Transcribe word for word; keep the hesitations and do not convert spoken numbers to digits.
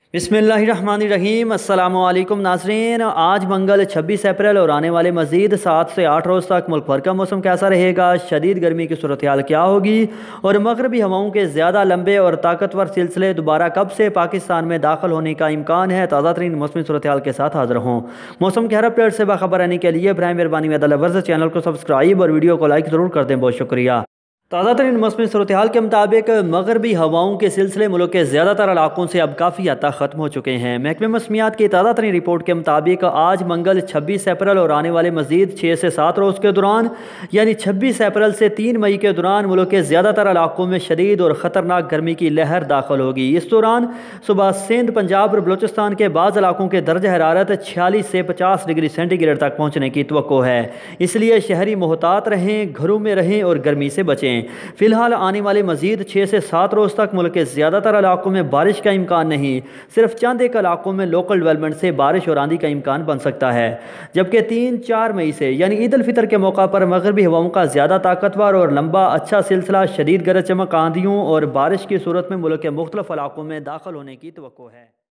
بسم اللہ الرحمن الرحیم۔ السلام علیکم ناظرین، آج منگل چھبیس اپریل اور آنے والے مزید سات سے آٹھ روز تک ملک بھر کا موسم کیسا رہے گا، شدید گرمی کی صورتحال کیا ہوگی اور مغربی ہواؤں کے زیادہ لمبے اور طاقتور سلسلے دوبارہ کب سے پاکستان میں داخل ہونے کا امکان ہے، تازہ ترین موسمی صورتحال کے ساتھ حاضر ہوں۔ موسم کے ہر اپڈیٹ سے باخبر رہنے کے لیے برائے مہربانی میڈ لورز چینل کو سبسکرائب اور ویڈیو کو لائک ضرور کر دیں، بہت شکریہ۔ تازہ ترین موسمی صورتحال کے مطابق مغربی ہواؤں کے سلسلے ملک کے زیادہ تر علاقوں سے اب کافی حد تک ختم ہو چکے ہیں۔ محکمہ موسمیات کی تازہ ترین رپورٹ کے مطابق آج منگل چھبیس اپریل اور آنے والے مزید چھ سے سات روز کے دوران یعنی چھبیس اپریل سے تین مئی کے دوران ملک کے زیادہ تر علاقوں میں شدید اور خطرناک گرمی کی لہر داخل ہوگی۔ اس دوران صبح سندھ، پنجاب اور بلوچستان کے بعض علاقوں کے درجہ حرارت چھیالیس سے پچاس ڈگری سینٹی گریڈ تک پہنچنے کی توقع ہے، اس لیے شہری محتاط رہیں، گھروں میں رہیں اور گرمی سے بچیں۔ فی الحال آنے والے مزید چھ سے سات روز تک ملک کے زیادہ تر علاقوں میں بارش کا امکان نہیں، صرف چند ایک علاقوں میں لوکل ڈیولپمنٹ سے بارش اور آندھی کا امکان بن سکتا ہے، جبکہ تین چار مئی سے یعنی عید الفطر کے موقع پر مغربی ہواؤں کا زیادہ طاقتور اور لمبا اچھا سلسلہ شدید گرج چمک، آندھیوں اور بارش کی صورت میں ملک کے مختلف علاقوں میں داخل ہونے کی توقع ہے۔